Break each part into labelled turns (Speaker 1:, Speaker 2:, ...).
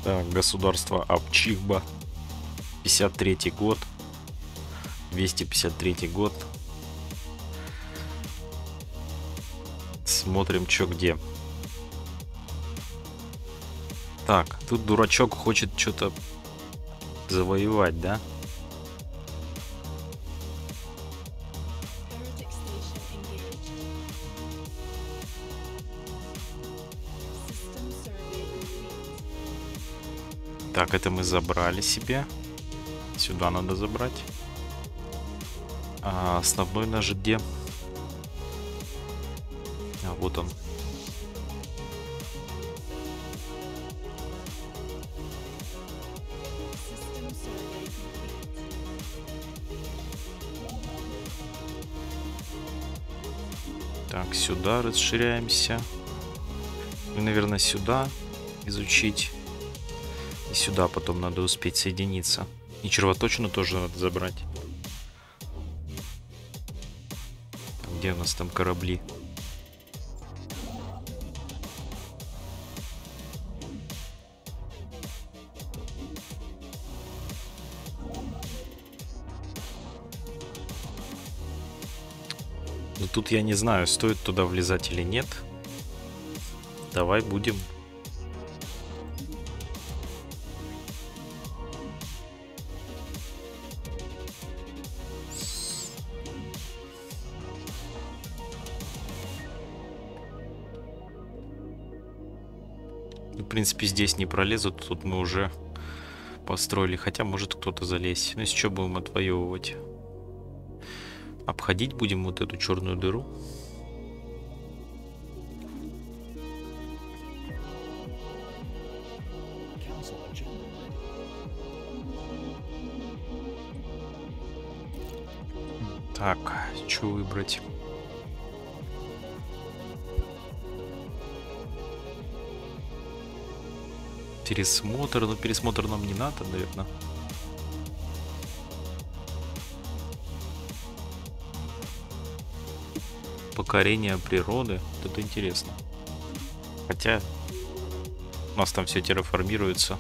Speaker 1: Так, государство Апчигба. 53-й год. 253 год. Смотрим, что где. Так, тут дурачок хочет что-то завоевать, да? Так, это мы забрали себе. Сюда надо забрать. А основной наш где? А, вот он. Так, сюда расширяемся. И, наверное, сюда изучить. И сюда потом надо успеть соединиться. И червоточину тоже надо забрать. Где у нас там корабли? Ну, тут я не знаю, стоит туда влезать или нет. Давай будем. В принципе, здесь не пролезут. Тут мы уже построили. Хотя может кто-то залезть. Ну, если что, будем отвоевывать. Обходить будем вот эту черную дыру. Так, что выбрать? Пересмотр, но пересмотр нам не надо, наверное. Покорение природы. Вот это интересно. Хотя у нас там все терраформируется.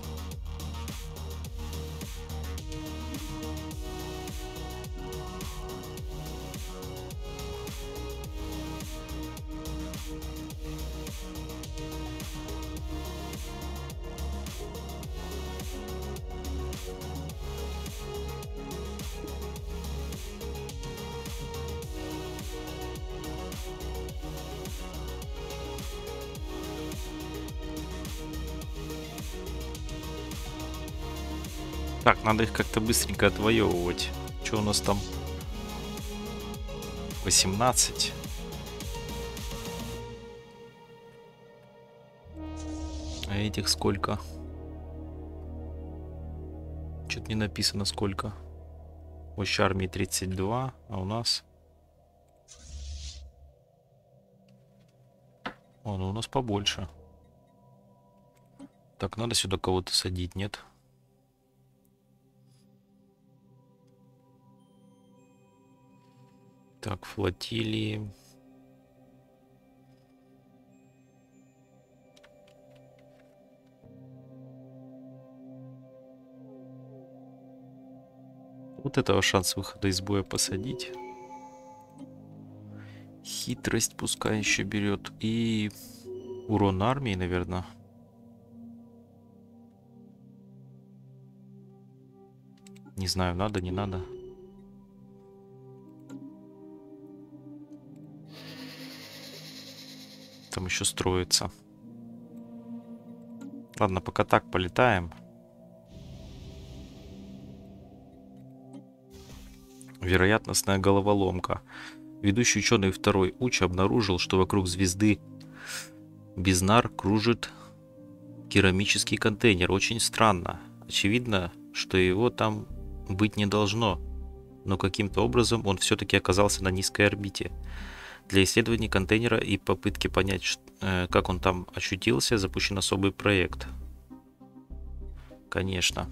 Speaker 1: Так, надо их как-то быстренько отвоевывать. Что у нас там? 18. А этих сколько? Что-то не написано сколько. Мощь армии 32, а у нас... О, ну у нас побольше. Так, надо сюда кого-то садить, нет? Так, флотилии. Вот этого шанс выхода из боя посадить. Хитрость пускай еще берет. И урон армии, наверное. Не знаю, надо, не надо. Там еще строится. Ладно, пока так полетаем. Вероятностная головоломка. Ведущий ученый второй Уч обнаружил, что вокруг звезды Бизнар кружит керамический контейнер. Очень странно. Очевидно, что его там быть не должно. Но каким-то образом он все-таки оказался на низкой орбите. Для исследования контейнера и попытки понять, как он там очутился, запущен особый проект. Конечно.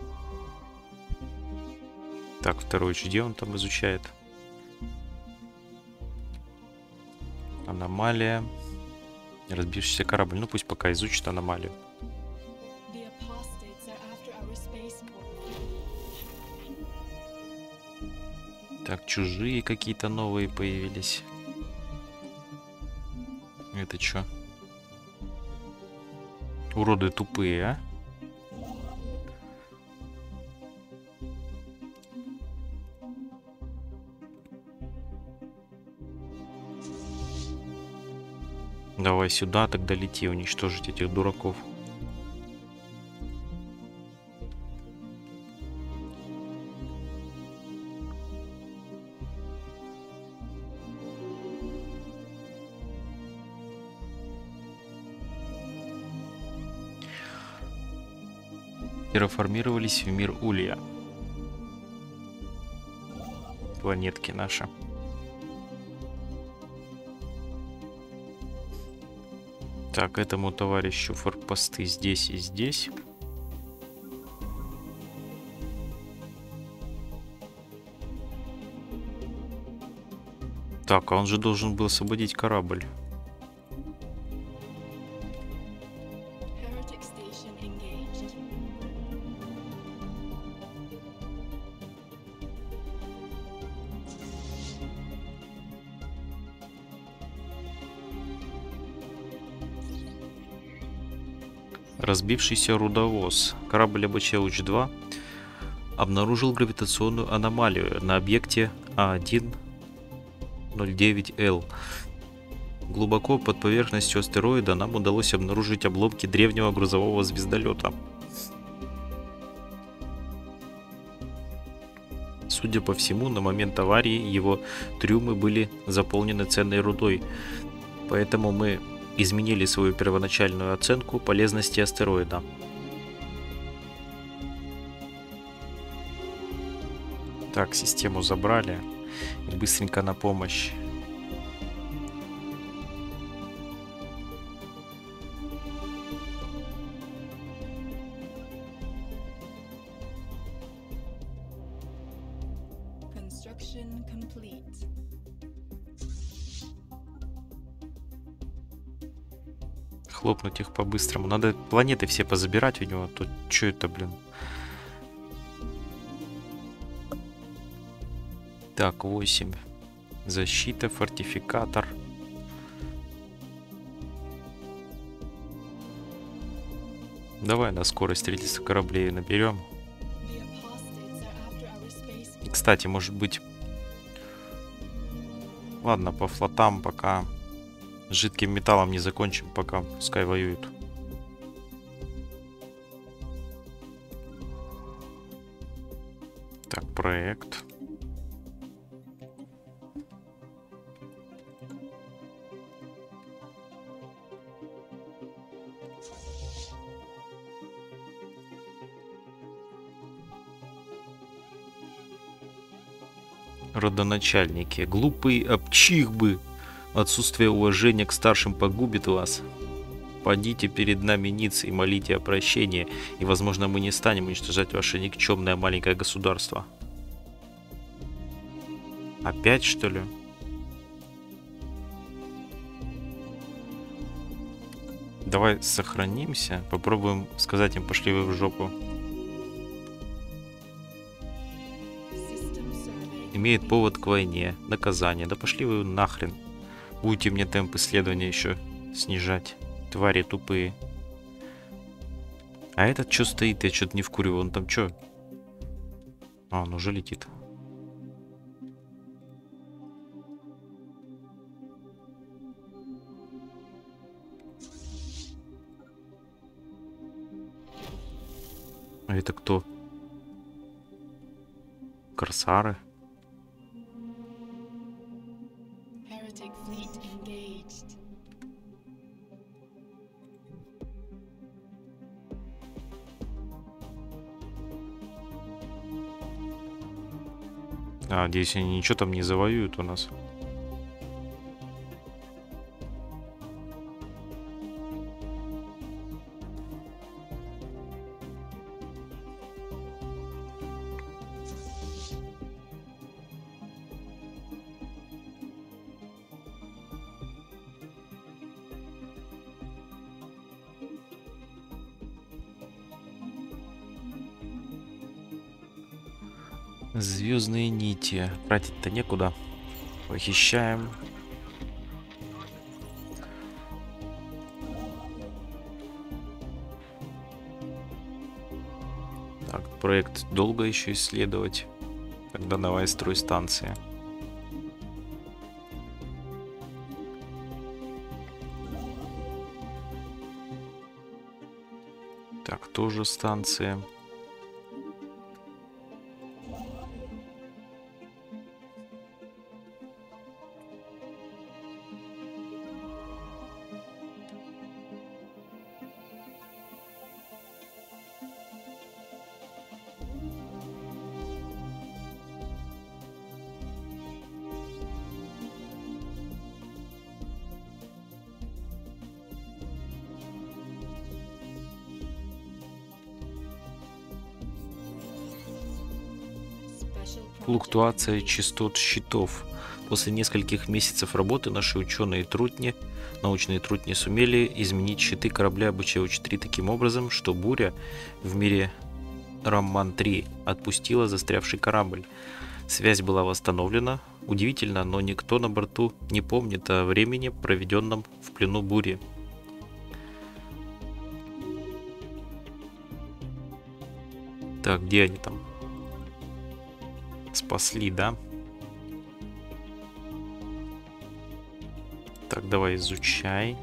Speaker 1: Так, второй где он там изучает? Аномалия. Разбившийся корабль. Ну пусть пока изучит аномалию. Так, чужие какие-то новые появились. Это чё? Уроды тупые, а? Давай сюда тогда лети, уничтожить этих дураков. Терраформировались в мир Улья. Планетки наши. Так, этому товарищу форпосты здесь и здесь. Так, а он же должен был освободить корабль. Разбившийся рудовоз. Корабль АБЧ-2 обнаружил гравитационную аномалию на объекте А109Л. Глубоко под поверхностью астероида нам удалось обнаружить обломки древнего грузового звездолета. Судя по всему, на момент аварии его трюмы были заполнены ценной рудой, поэтому мы изменили свою первоначальную оценку полезности астероида. Так, систему забрали. И быстренько на помощь. Хлопнуть их по-быстрому. Надо планеты все позабирать у него. Тут что это, блин? Так, 8. Защита, фортификатор. Давай на скорость строительства кораблей наберем. И, кстати, может быть... Ладно, по флотам пока... Жидким металлом не закончим, пока пускай воюют. Так, проект. Родоначальники. Глупые обчихбы. Отсутствие уважения к старшим погубит вас. Падите перед нами ниц и молите о прощении, и, возможно, мы не станем уничтожать ваше никчемное маленькое государство. Опять, что ли? Давай сохранимся, попробуем сказать им, пошли вы в жопу. Имеет повод к войне, наказание. Да пошли вы нахрен. Будете мне темп исследования еще снижать. Твари тупые. А этот что стоит? Я что-то не вкуриваю. Он там что? А, он уже летит. А это кто? Корсары? А, надеюсь, они ничего там не завоюют у нас. Звездные нити. Тратить-то некуда. Похищаем. Так, проект долго еще исследовать. Тогда давай строй станции. Так, тоже станция. Флуктуация частот щитов. После нескольких месяцев работы наши научные трутни сумели изменить щиты корабля БЧ-3 таким образом, что буря в мире Рамман-3 отпустила застрявший корабль. Связь была восстановлена. Удивительно, но никто на борту не помнит о времени, проведенном в плену бури. Так, где они там? Спасли, да? Так, давай изучай.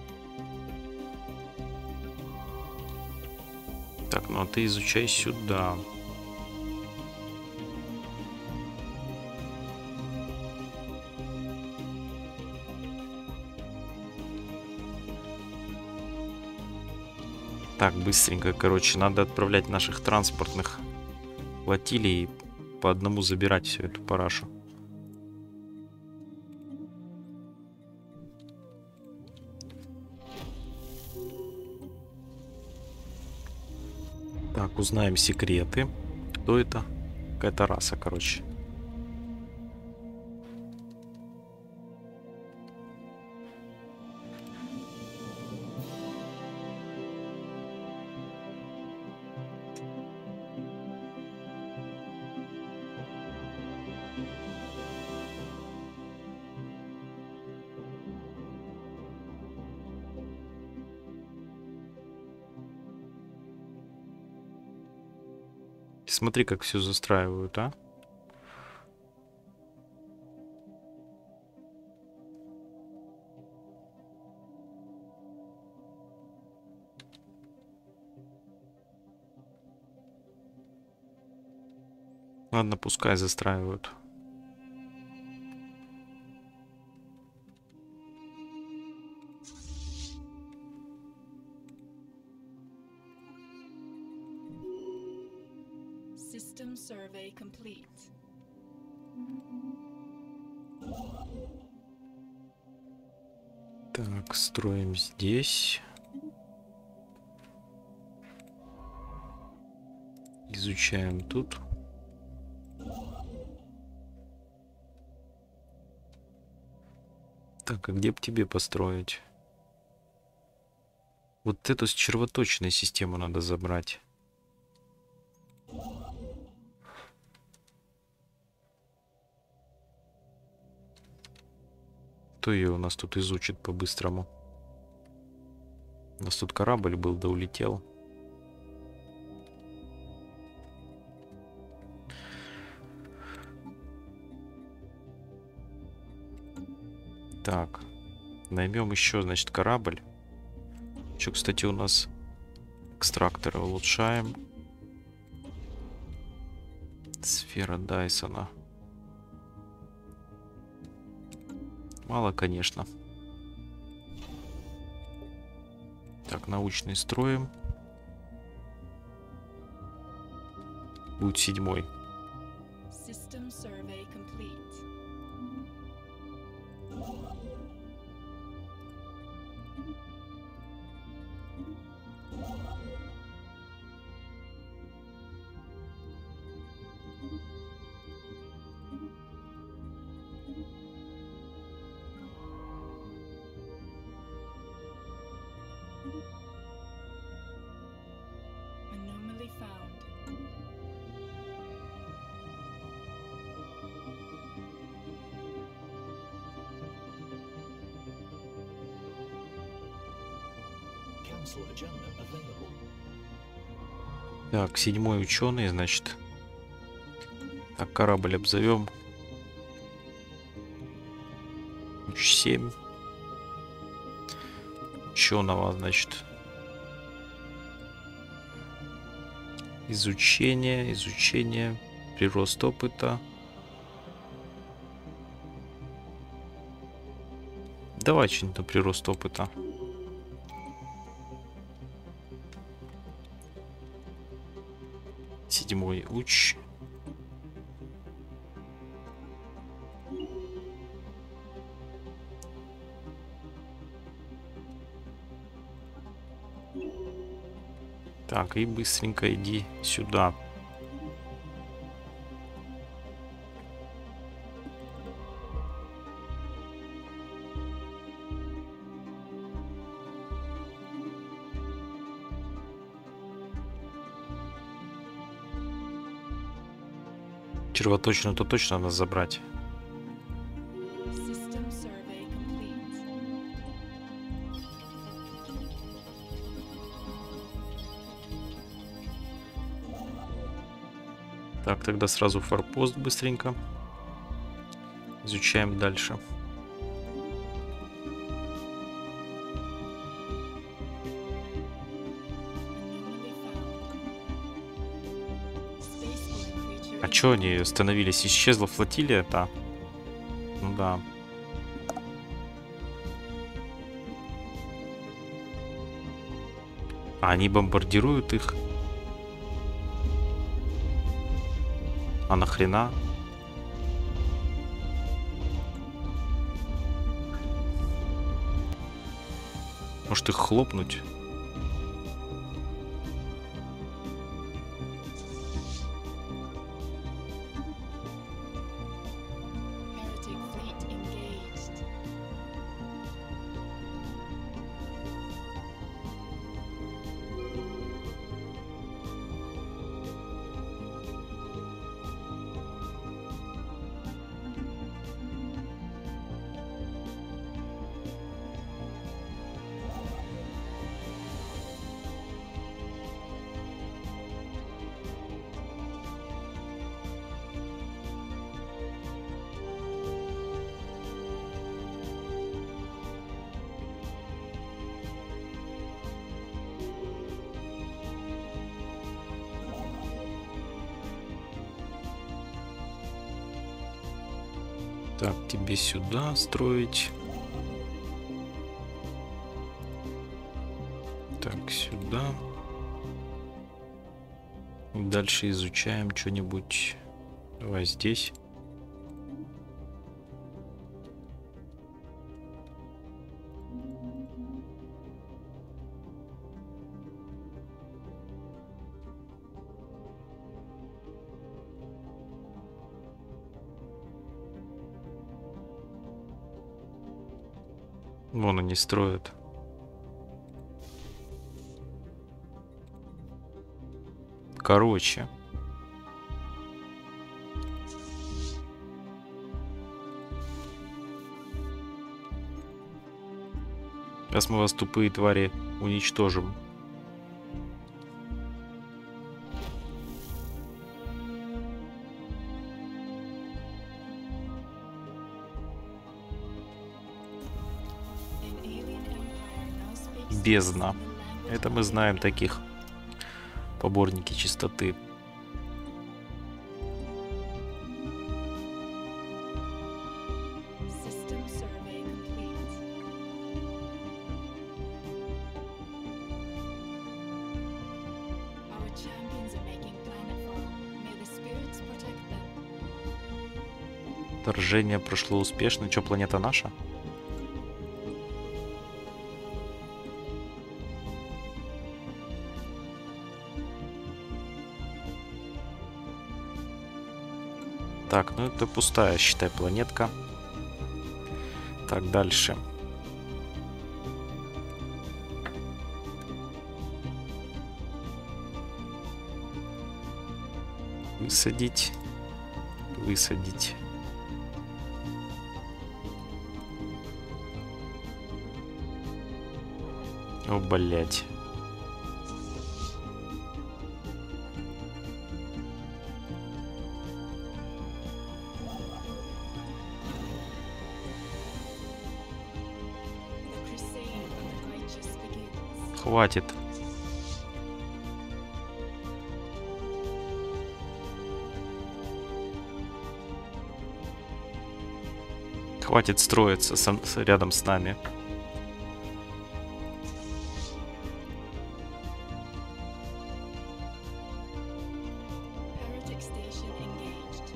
Speaker 1: Так, ну а ты изучай сюда. Так, быстренько, короче, надо отправлять наших транспортных флотилий и по одному забирать всю эту парашу. Так, узнаем секреты. Кто это? Какая-то раса, короче. Смотри, как все застраивают, а? Ладно, пускай застраивают.
Speaker 2: System survey complete.
Speaker 1: Так, строим здесь. Изучаем тут. Так, а где бы тебе построить? Вот эту с червоточиной систему надо забрать. Кто ее у нас тут изучит по-быстрому? У нас тут корабль был, да улетел. Так, наймем еще, значит, корабль. Еще, кстати, у нас экстракторы улучшаем. Сфера Дайсона. Мало, конечно. Так, научный строим. Будет 7-й.
Speaker 2: System survey complete. Anomaly found.
Speaker 1: Так, 7-й ученый, значит. Так, корабль обзовем. Уч 7. Ученого, значит. Изучение. Прирост опыта. Давай что-нибудь на прирост опыта. Седьмой уч. Так, и быстренько иди сюда. Червоточину-то точно надо забрать.
Speaker 2: System survey complete.
Speaker 1: Так, тогда сразу форпост быстренько. Изучаем дальше.
Speaker 2: Anomaly found. Spaceborne creature.
Speaker 1: А чё они остановились? Исчезла флотилия-то? Ну да. А они бомбардируют их? А нахрена? Может их хлопнуть?
Speaker 2: Heretic fleet engaged.
Speaker 1: Так, тебе сюда строить. Так, сюда. И дальше изучаем что-нибудь. Давай здесь. Вон они строят. Короче. Сейчас мы вас, тупые твари, уничтожим.
Speaker 2: An alien empire now speaks
Speaker 1: Бездна.
Speaker 2: the language
Speaker 1: Это
Speaker 2: of
Speaker 1: мы знаем
Speaker 2: aliens.
Speaker 1: таких. Поборники чистоты.
Speaker 2: System survey complete. Our champions are making planetfall. May the spirits protect them.
Speaker 1: Вторжение прошло успешно. Че, планета наша? Так, ну это пустая, считай, планетка. Так, дальше. Высадить. Высадить. О, блять.
Speaker 2: The crusade of the righteous begins.
Speaker 1: Хватит. Хватит строиться рядом с нами.
Speaker 2: Heretic station engaged.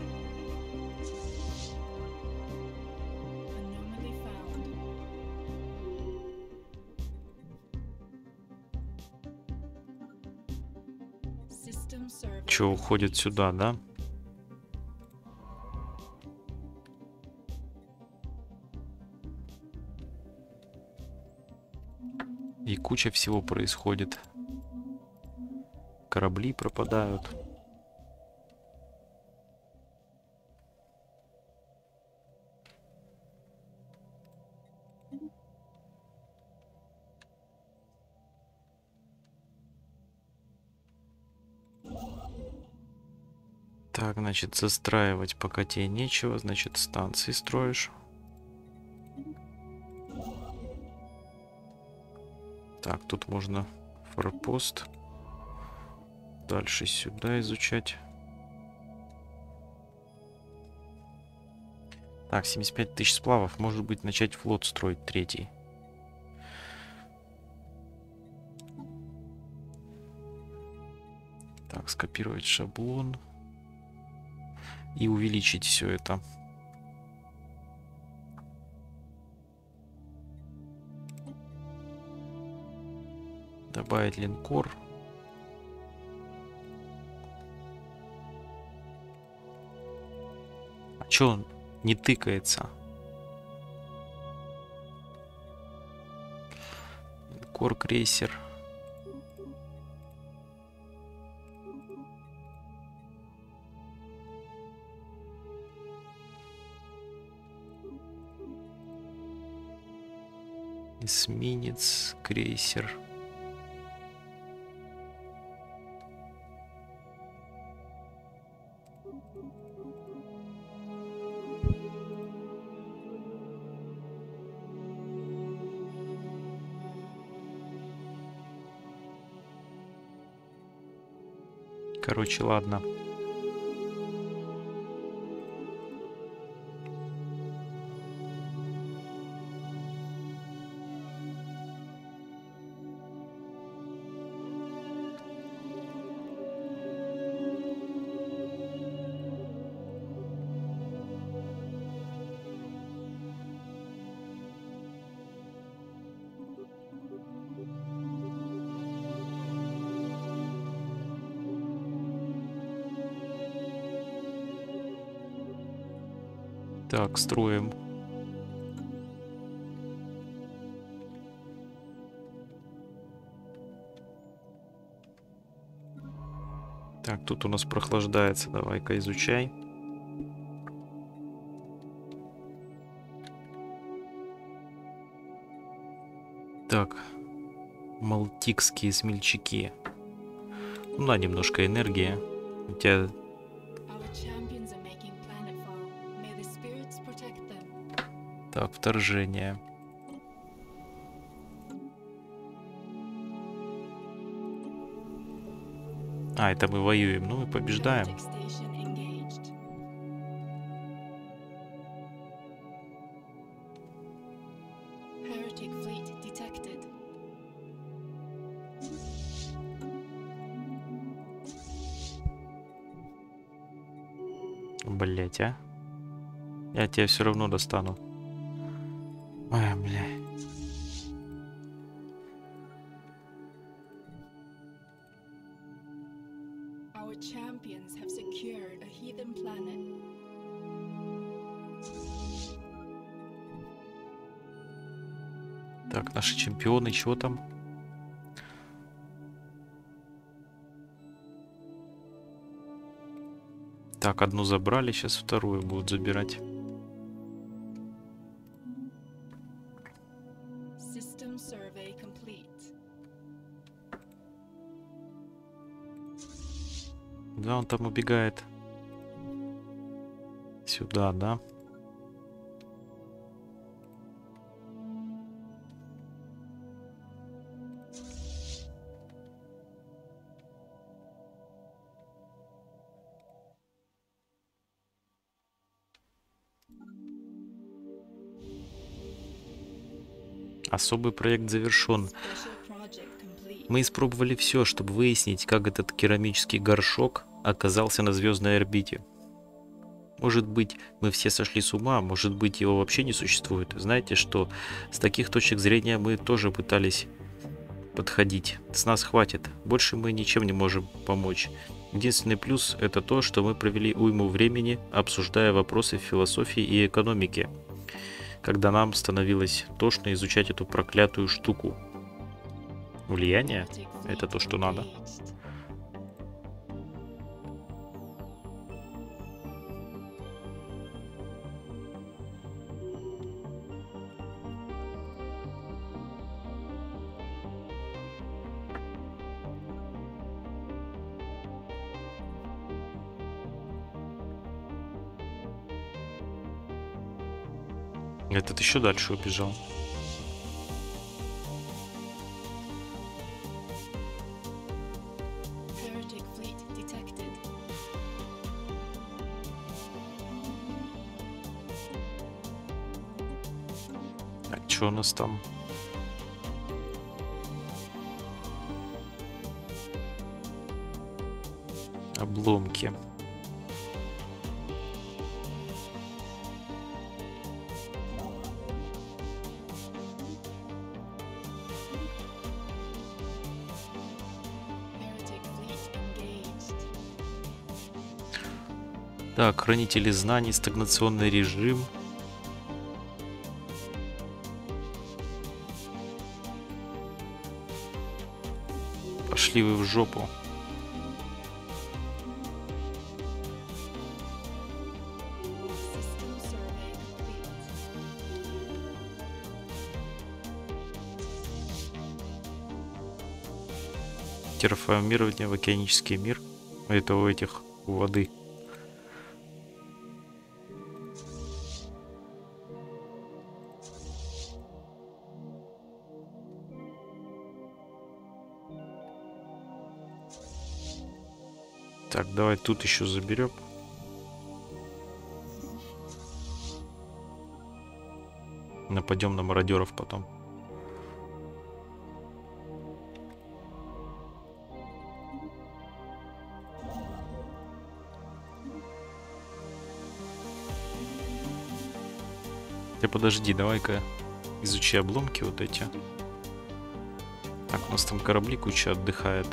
Speaker 2: Anomaly found. System survey.
Speaker 1: Че, уходит сюда, да? И куча всего происходит. Корабли пропадают. Так, значит, застраивать пока тебе нечего. Значит, станции строишь. Так, тут можно форпост. Дальше сюда изучать. Так, 75 тысяч сплавов. Может быть, начать флот строить третий. Так, скопировать шаблон. И увеличить все это. Добавить линкор. А чё он не тыкается? Линкор, крейсер. Эсминец, крейсер. Короче, ладно. Так, строим. Так, тут у нас прохлаждается. Давай-ка изучай. Так, малтикские смельчаки. Ну да, немножко энергии. У тебя...
Speaker 2: Our champions are making planetfall. May the spirits protect them.
Speaker 1: Так, вторжение. А, это мы воюем. Ну, мы побеждаем.
Speaker 2: Heretic station engaged. Heretic fleet detected.
Speaker 1: Блять, а? Я тебя все равно достану. Ой, бля.
Speaker 2: Our champions have secured a heathen planet.
Speaker 1: Так, наши чемпионы, чего там? Так, одну забрали, сейчас вторую будут забирать.
Speaker 2: System survey complete.
Speaker 1: Да, он там убегает. Сюда, да? Особый проект завершен.
Speaker 2: Special project complete.
Speaker 1: Мы испробовали все, чтобы выяснить, как этот керамический горшок оказался на звездной орбите. Может быть, мы все сошли с ума, может быть, его вообще не существует. Знаете, что с таких точек зрения мы тоже пытались подходить. С нас хватит. Больше мы ничем не можем помочь. Единственный плюс — это то, что мы провели уйму времени, обсуждая вопросы философии и экономики, когда нам становилось тошно изучать эту проклятую штуку. Влияние — это то, что надо.
Speaker 2: Engaged.
Speaker 1: Этот еще дальше убежал.
Speaker 2: Heretic fleet detected.
Speaker 1: Так, что у нас там? Обломки.
Speaker 2: Heretic fleet engaged.
Speaker 1: Так, хранители знаний, стагнационный режим. Пошли вы в жопу.
Speaker 2: System survey complete.
Speaker 1: Терраформирование в океанический мир. Это у этих, у воды. Так, давай тут еще заберем. Нападем на мародеров потом. Ты подожди, давай-ка изучи обломки вот эти. Так, у нас там корабли куча отдыхает.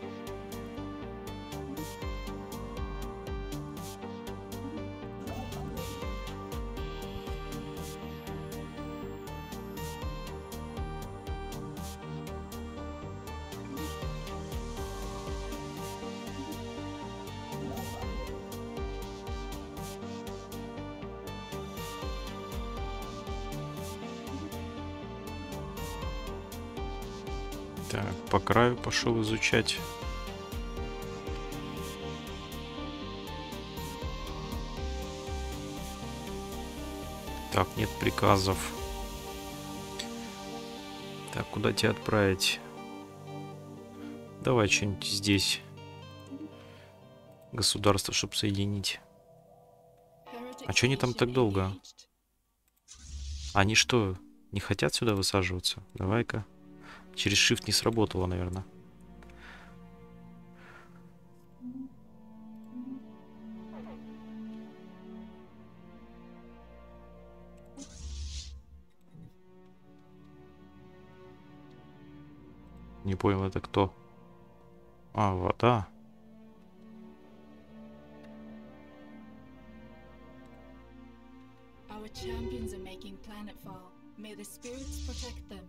Speaker 1: Так, по краю пошел изучать. Так, нет приказов. Так, куда тебя отправить? Давай что-нибудь здесь. Государство, чтобы соединить.
Speaker 2: Heretic
Speaker 1: А чё они там
Speaker 2: station
Speaker 1: так долго?
Speaker 2: engaged.
Speaker 1: Они что, не хотят сюда высаживаться? Давай-ка. Через shift не сработало, наверное. Не понял, это кто? А, вода.
Speaker 2: Our champions are making planetfall. May the spirits protect them.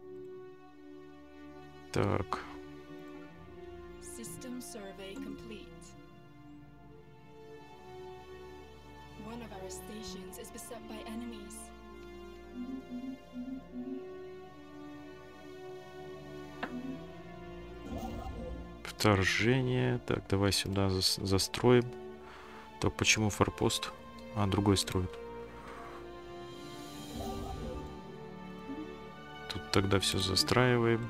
Speaker 1: Так,
Speaker 2: System survey complete. One of our stations is beset by enemies.
Speaker 1: Вторжение. Так, давай сюда застроим. Так, почему форпост? А, другой строит. Тут тогда все застраиваем.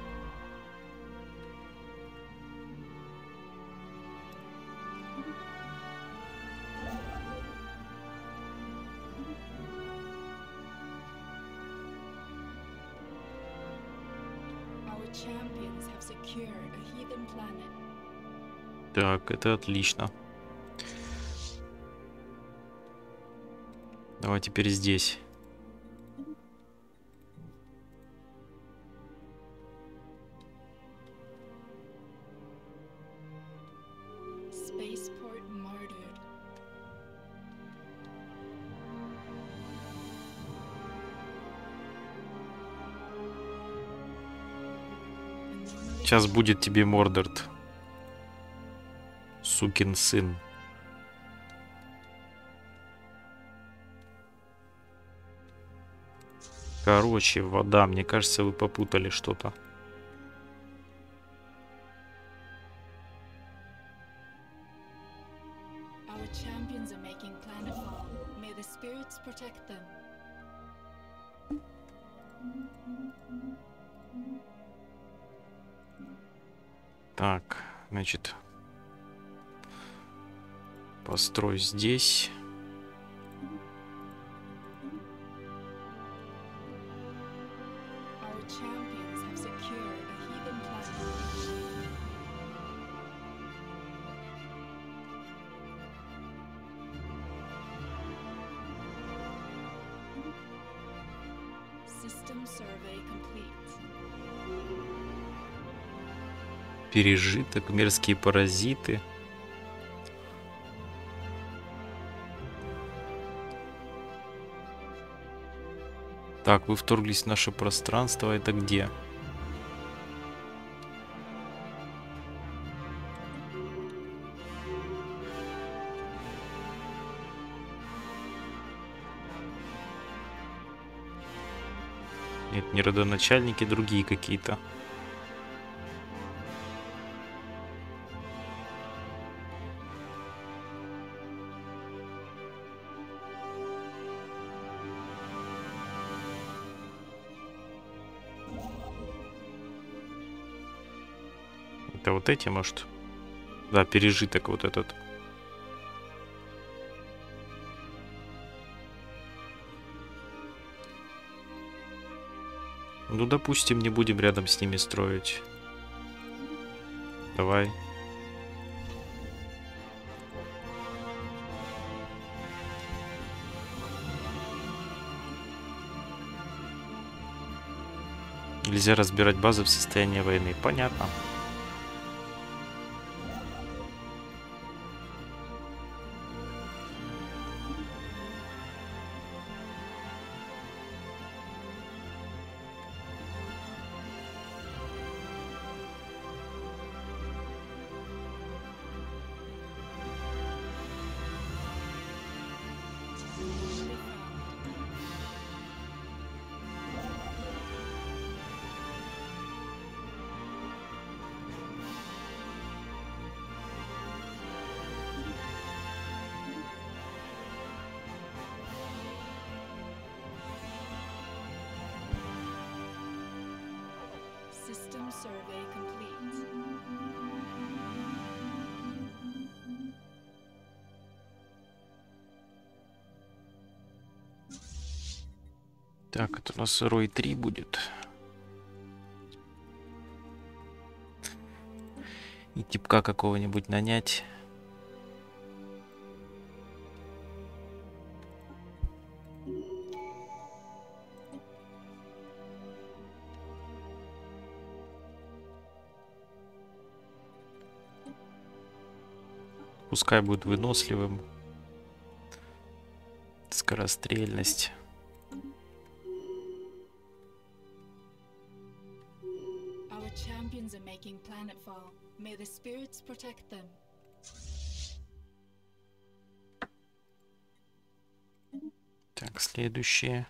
Speaker 2: Our champions have secured a heathen planet.
Speaker 1: Так, это отлично. Давай теперь здесь.
Speaker 2: Spaceport martyred.
Speaker 1: Сейчас будет тебе Мордорт. Сукин сын. Короче, вода. Мне кажется, вы попутали что-то.
Speaker 2: Our champions are making planetfall. May the spirits protect them.
Speaker 1: Так, значит, построй здесь.
Speaker 2: Our champions have secured a heathen planet. System survey complete.
Speaker 1: Пережиток, мерзкие паразиты. Так, вы вторглись в наше пространство. Это где? Нет, не родоначальники, другие какие-то. Это вот эти, может? Да, пережиток вот этот. Ну, допустим, не будем рядом с ними строить. Давай. Нельзя разбирать базы в состоянии войны. Понятно.
Speaker 2: System survey complete.
Speaker 1: Так, это у нас Рой 3 будет. И типка какого-нибудь нанять. Пускай будет выносливым. Скорострельность.
Speaker 2: Our champions are making planetfall. May the spirits protect them.
Speaker 1: Так, следующее.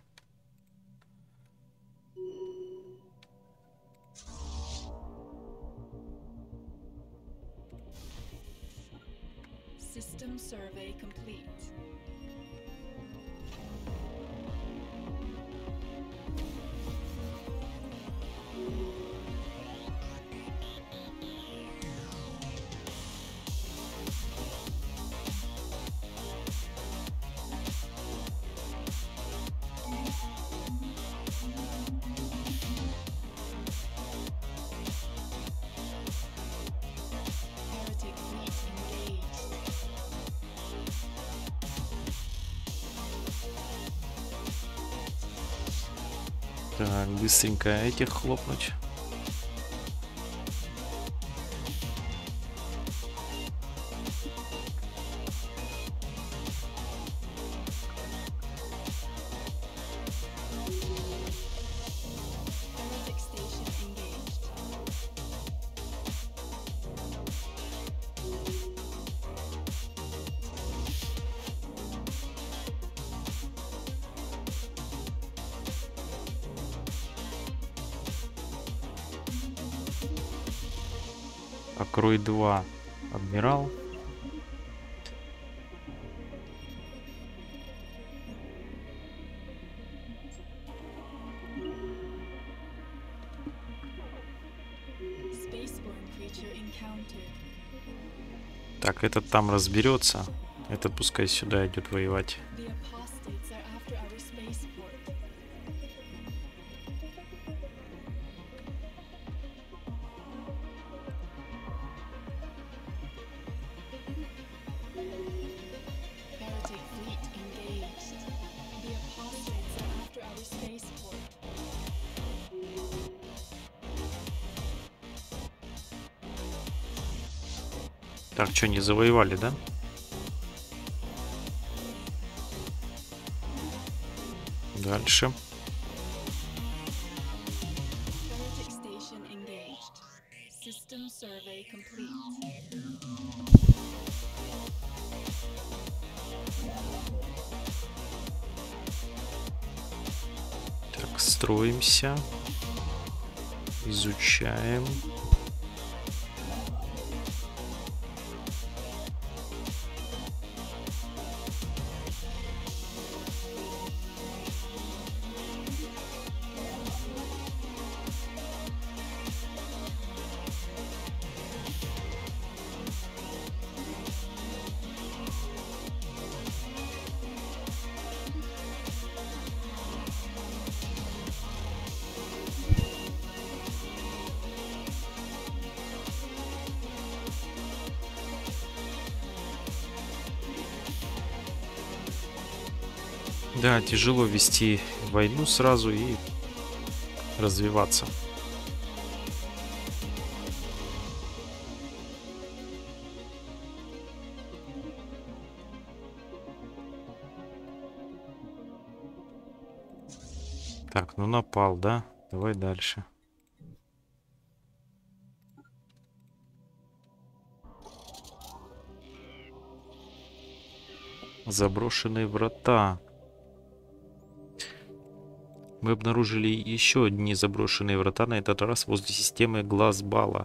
Speaker 1: Так, быстренько этих хлопнуть.
Speaker 2: Heretic station engaged.
Speaker 1: Покрой 2. Адмирал.
Speaker 2: Spaceborne creature encountered.
Speaker 1: Так, этот там разберется. Этот пускай сюда идет воевать.
Speaker 2: The apostates are after our spaceport. Heretic fleet engaged. The apostates are after our spaceport.
Speaker 1: Так, что, не завоевали, да? Дальше.
Speaker 2: Heretic station engaged. System survey complete.
Speaker 1: Так, строимся. Изучаем. Да, тяжело вести войну сразу и развиваться. Так, ну напал, да? Давай дальше. Заброшенные врата. Мы обнаружили еще одни заброшенные врата, на этот раз возле системы Глаз-Бала.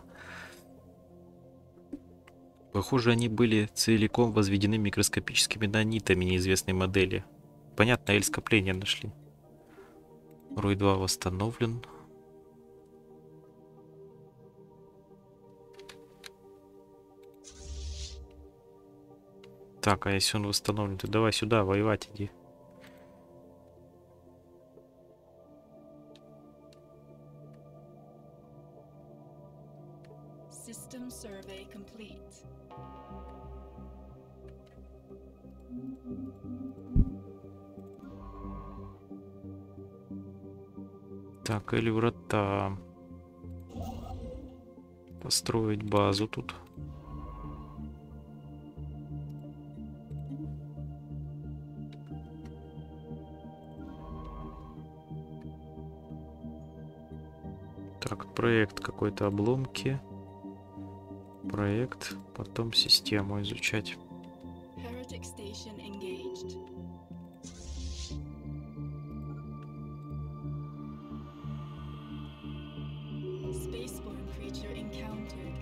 Speaker 1: Похоже, они были целиком возведены микроскопическими нанитами неизвестной модели. Понятно, L-скопление нашли. Рой 2 восстановлен. Так, а если он восстановлен, то давай сюда воевать иди.
Speaker 2: System survey complete.
Speaker 1: Так, или врата. Построить базу тут. Так, проект какой-то, обломки. Проект, потом систему изучать.
Speaker 2: Heretic station engaged. Spaceborne creature encountered.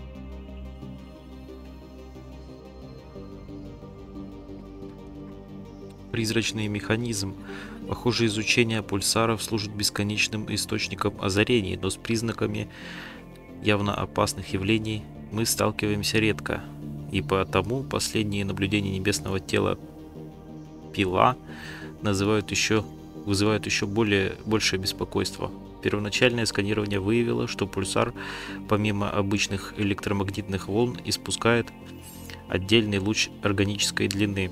Speaker 1: Призрачный механизм. Похоже, изучение пульсаров служит бесконечным источником озарений, но с признаками явно опасных явлений мы сталкиваемся редко. И потому последние наблюдения небесного тела Пила вызывают еще большее беспокойство. Первоначальное сканирование выявило, что пульсар, помимо обычных электромагнитных волн, испускает отдельный луч органической длины.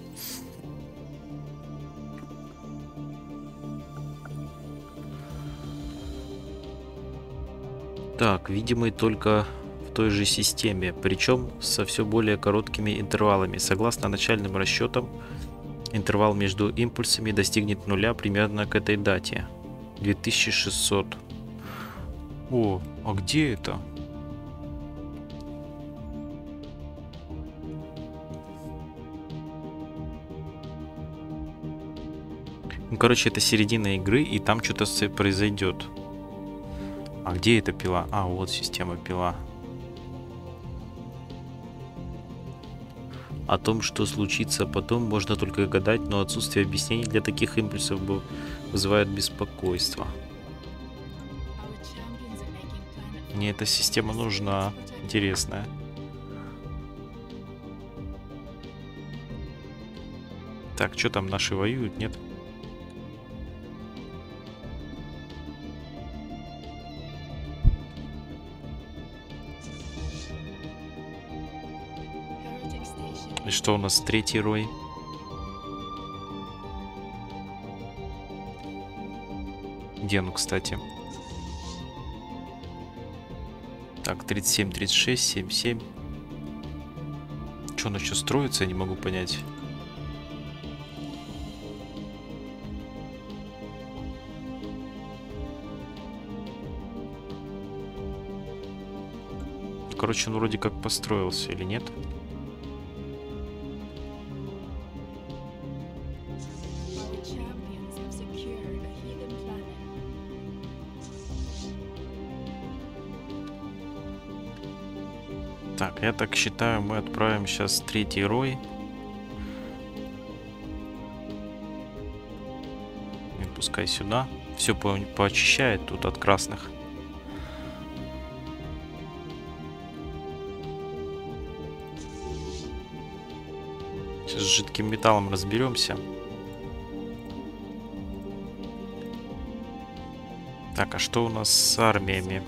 Speaker 1: Так, видимый только в той же системе, причем со все более короткими интервалами. Согласно начальным расчетам, интервал между импульсами достигнет нуля примерно к этой дате. 2600. О, а где это? Ну, короче, это середина игры, и там что-то произойдет. А где эта пила? А, вот система пила. О том, что случится потом, можно только гадать, но отсутствие объяснений для таких импульсов вызывает беспокойство.
Speaker 2: Our champions are making planet
Speaker 1: Мне эта система нужна. Интересная. Так, что там наши воюют, нет?
Speaker 2: Heretic Station.
Speaker 1: И что у нас третий рой? Где ну, кстати? Так, 37, 36, 77. Что, оно что строится, я не могу понять. Короче, он вроде как построился или нет?
Speaker 2: Our champions have secured a heathen planet.
Speaker 1: Так, я так считаю, мы отправим сейчас третий рой. И пускай сюда. Все поочищает тут от красных. Сейчас с жидким металлом разберемся. Так, а что у нас с армиями?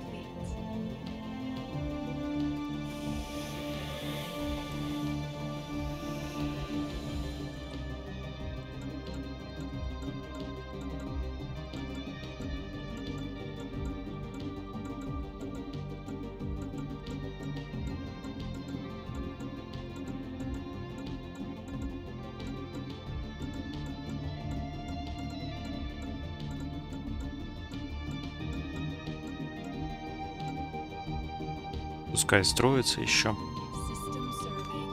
Speaker 1: Пускай строится еще.
Speaker 2: System survey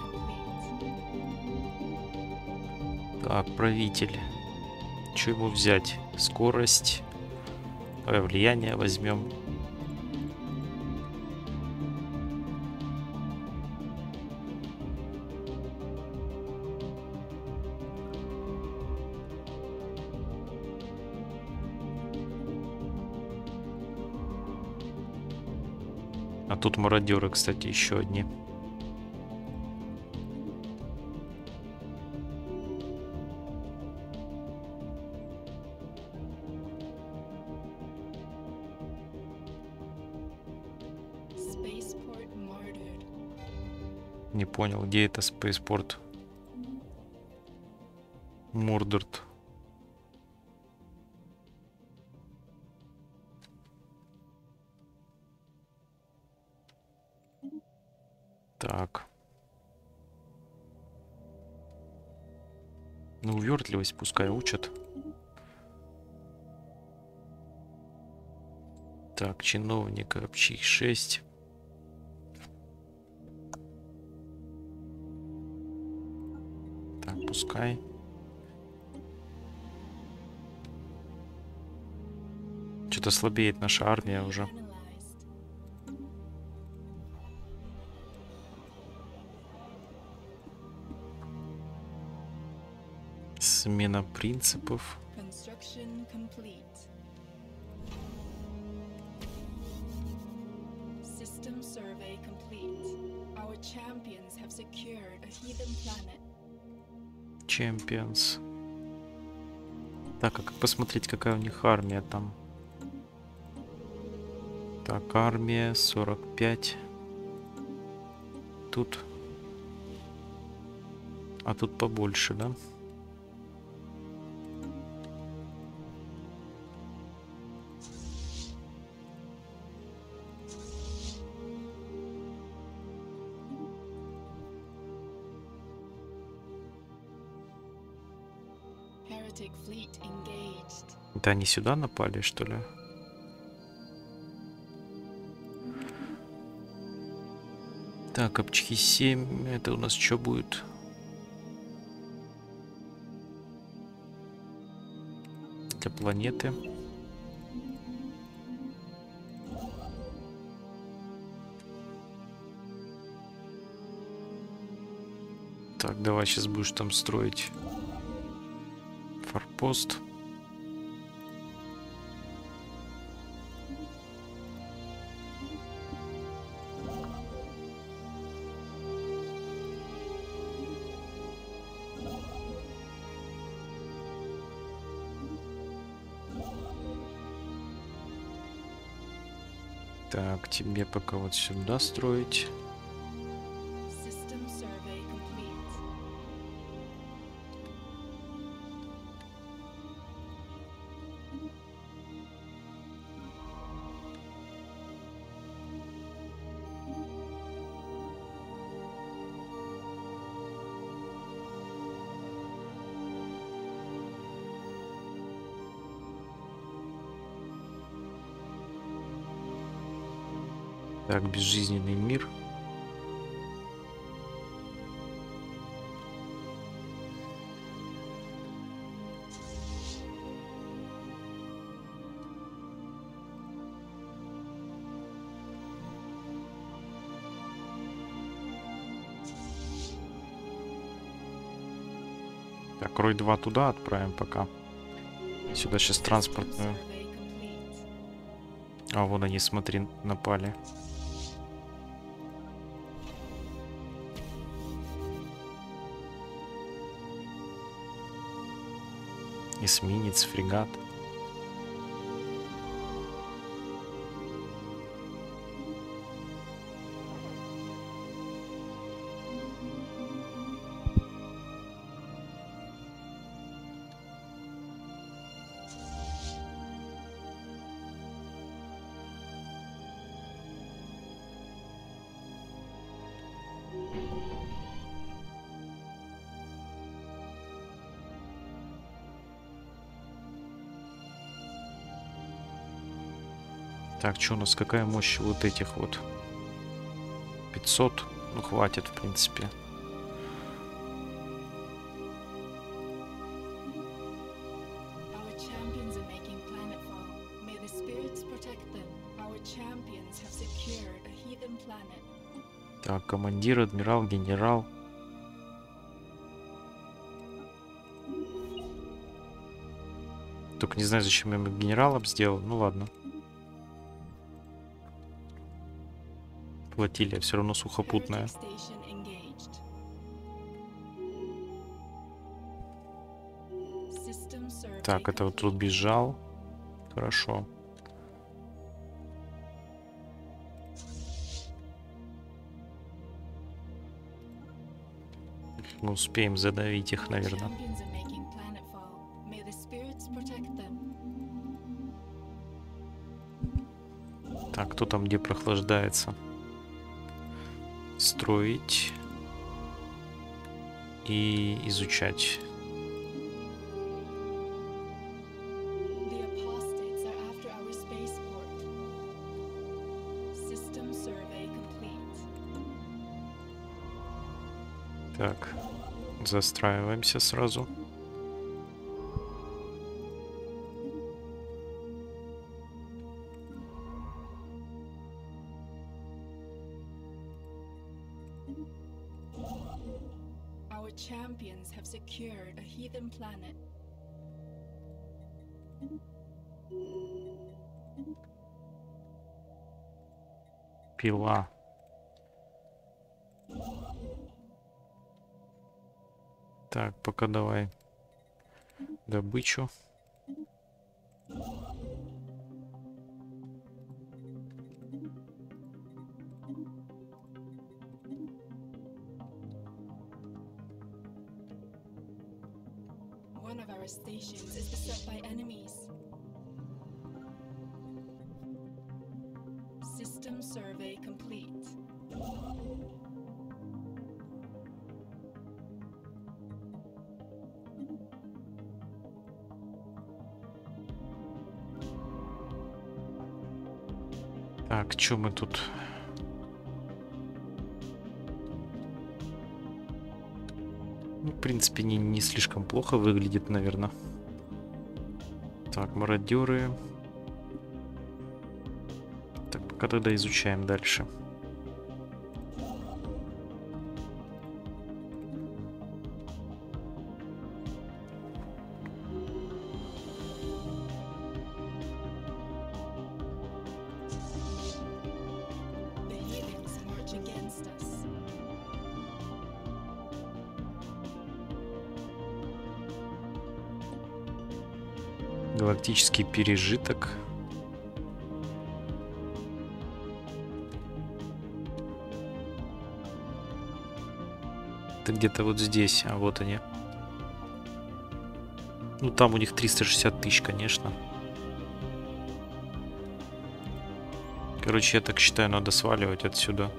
Speaker 2: complete.
Speaker 1: Так, правитель. Что ему взять? Скорость. Давай влияние возьмем. А тут мародеры, кстати, еще одни.
Speaker 2: Spaceport martyred.
Speaker 1: Не понял, где это спейспорт? Мордорт. Так. Ну, увертливость пускай учат. Так, чиновник общий 6. Так, пускай. Что-то слабеет наша армия уже.
Speaker 2: Analyzed.
Speaker 1: Смена принципов.
Speaker 2: Construction complete. System survey complete. Our champions have secured a heathen planet.
Speaker 1: Champions. Так, а как посмотреть, какая у них армия там? Так, армия 45. Тут. А тут побольше, да?
Speaker 2: heretic fleet engaged.
Speaker 1: Это они сюда напали, что ли? Так, Апчхи 7. Это у нас что будет? Для планеты. Так, давай сейчас будешь там строить форпост. Так, тебе пока вот сюда строить.
Speaker 2: System survey complete.
Speaker 1: Так, безжизненный мир. Так, Рой 2 туда отправим пока. Сюда сейчас транспортную.
Speaker 2: Survey complete.
Speaker 1: А, вон они, смотри, напали. Эсминец, фрегат. Так, что у нас, какая мощь вот этих вот? 500? Ну, хватит, в принципе.
Speaker 2: Our champions are making planetfall. May the spirits protect them. Our champions have secured a heathen planet.
Speaker 1: Так, командир, адмирал, генерал. Только не знаю, зачем я ему генералом сделал. Ну ладно. Флотилия все равно сухопутная.
Speaker 2: Heretic station engaged. System survey
Speaker 1: Так, это вот тут
Speaker 2: complete.
Speaker 1: бежал. Хорошо. Мы успеем задавить их,
Speaker 2: Our
Speaker 1: наверное.
Speaker 2: champions are making planetfall. May the spirits protect them.
Speaker 1: Так, кто там где прохлаждается? Строить и изучать.
Speaker 2: The apostates are after our spaceport. System survey complete.
Speaker 1: Так, застраиваемся сразу.
Speaker 2: Our champions have secured a heathen planet.
Speaker 1: Пила. Так, пока давай добычу.
Speaker 2: One of our stations is beset by enemies. System survey complete.
Speaker 1: Так, что мы тут? Ну, в принципе, не слишком плохо выглядит, наверное. Так, мародеры. Так, пока тогда изучаем дальше.
Speaker 2: The heathens march against us.
Speaker 1: Галактический пережиток. Это где-то вот здесь, а вот они. Ну там у них 360 тысяч, конечно. Короче, я так считаю, надо сваливать отсюда.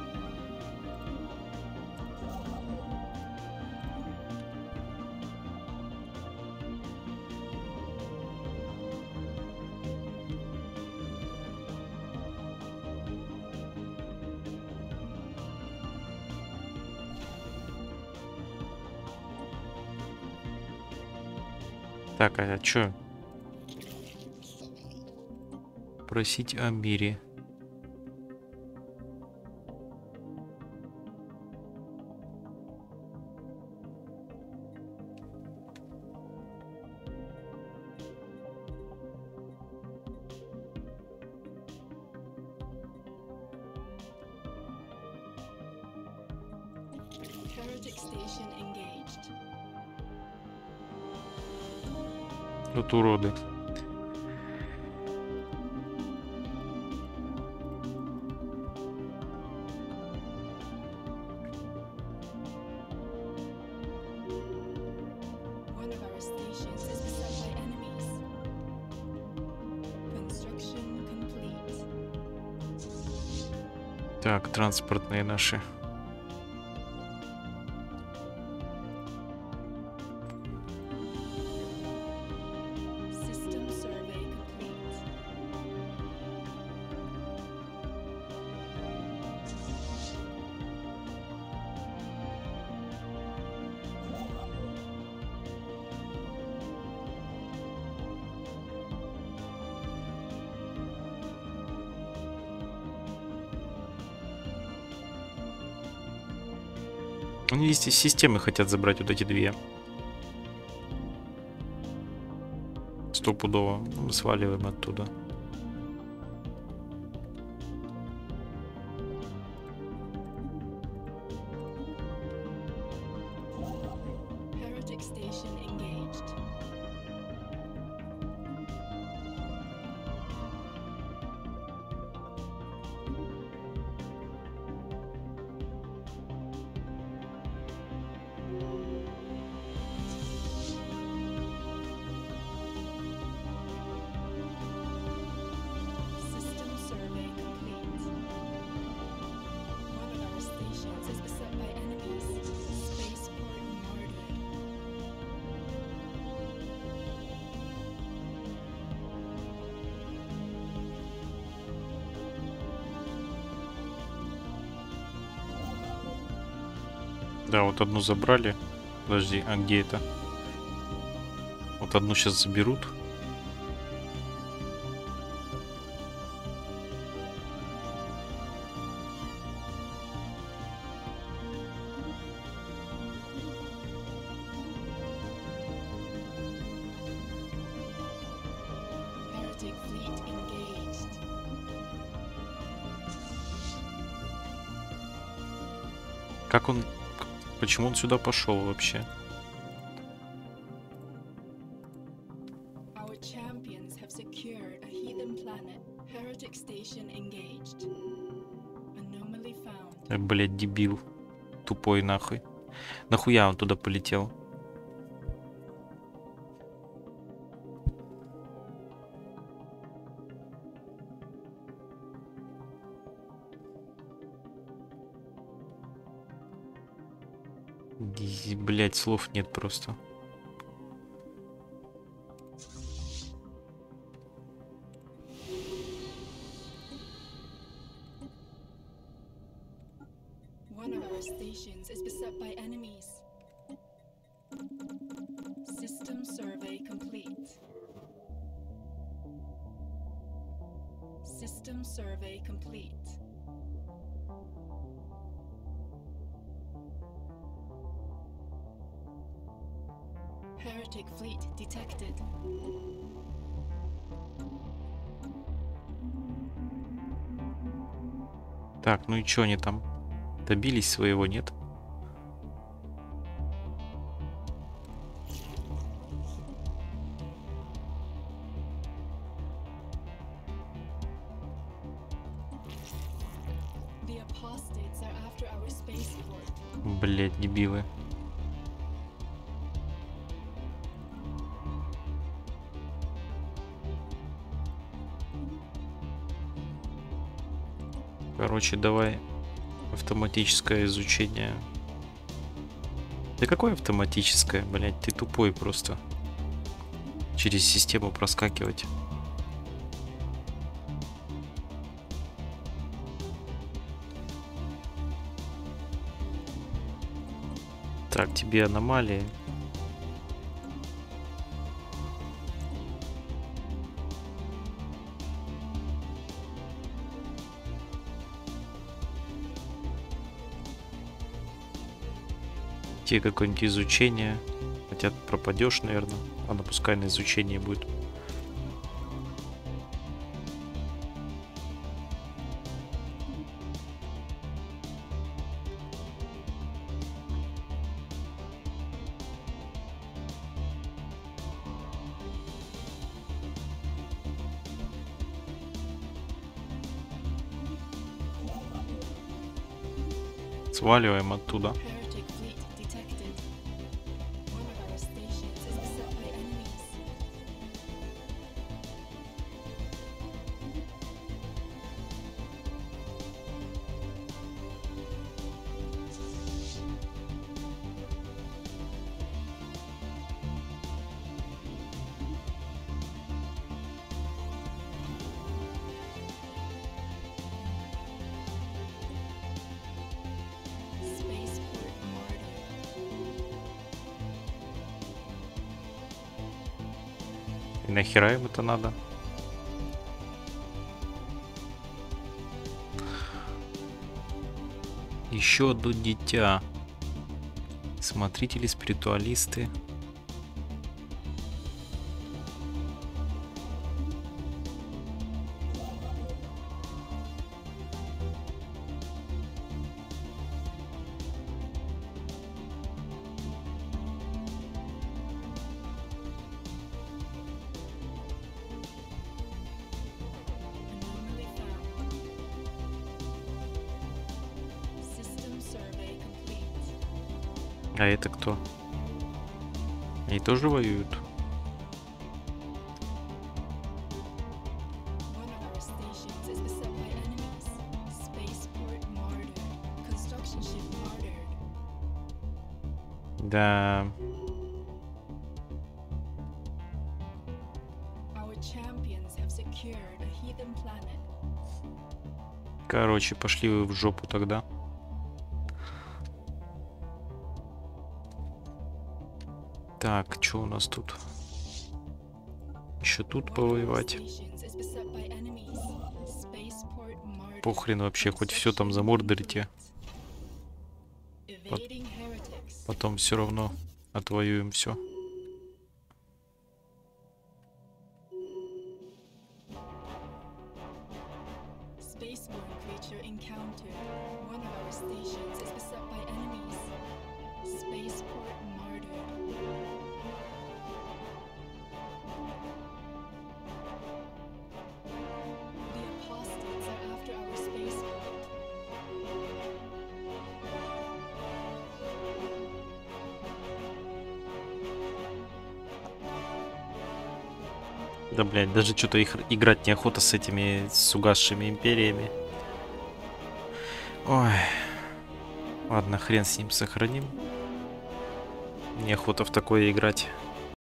Speaker 1: Так, а чё? Просить о мире.
Speaker 2: Heretic station engaged.
Speaker 1: Вот уроды.
Speaker 2: One of our stations is beset by enemies. Construction complete.
Speaker 1: Так, транспортные наши.
Speaker 2: System survey complete.
Speaker 1: Они из системы хотят забрать вот эти две. Стопудово. Мы сваливаем оттуда.
Speaker 2: Heretic station engaged. System survey complete. One of our stations is beset by enemies. Spaceport murdered.
Speaker 1: Да, вот одну забрали. Подожди, а где это? Вот одну сейчас заберут.
Speaker 2: Heretic fleet engaged.
Speaker 1: Как он... Почему он сюда пошел вообще?
Speaker 2: Our champions have secured a heathen planet. Heretic station engaged. Anomaly found.
Speaker 1: Блять, дебил. Тупой нахуй. Нахуя он туда полетел? Блять, слов нет просто.
Speaker 2: One of our stations is beset by enemies. System survey complete. System survey complete. Heretic fleet detected.
Speaker 1: Так, ну и чё они там? Добились своего, нет?
Speaker 2: The apostates are after our spaceport.
Speaker 1: Блять, дебилы. Короче, давай автоматическое изучение. Да какое автоматическое, блять, ты тупой просто. Через систему проскакивать. Так, тебе аномалии. Тебе какое-нибудь изучение. Хотя пропадешь, наверное. Ладно, пускай на изучение будет. Сваливаем оттуда.
Speaker 2: Heretic fleet detected. One of our stations is beset by enemies. Spaceport martyr.
Speaker 1: И нахера им это надо? Еще одно дитя. Смотрители, спиритуалисты.
Speaker 2: Anomaly found. System survey complete.
Speaker 1: А это кто? Они тоже воюют?
Speaker 2: One of our stations is beset by enemies. Spaceport martyr. Construction ship martyred.
Speaker 1: Да.
Speaker 2: Our champions have secured a heathen planet.
Speaker 1: Короче, пошли вы в жопу тогда. Так, что у нас тут? Еще тут
Speaker 2: One of our
Speaker 1: повоевать.
Speaker 2: stations is beset by enemies. Spaceport martyred.
Speaker 1: Похрен вообще, хоть все там замордорите.
Speaker 2: Evading heretics.
Speaker 1: Потом все равно отвоюем все.
Speaker 2: Spaceborne creature encountered. One of our stations is beset by enemies. Spaceport martyred. The apostates are after our spaceport.
Speaker 1: Да, блядь, даже что-то их играть неохота с этими с угасшими империями. Ой. Ладно, хрен с ним, сохраним. Неохота в такое играть.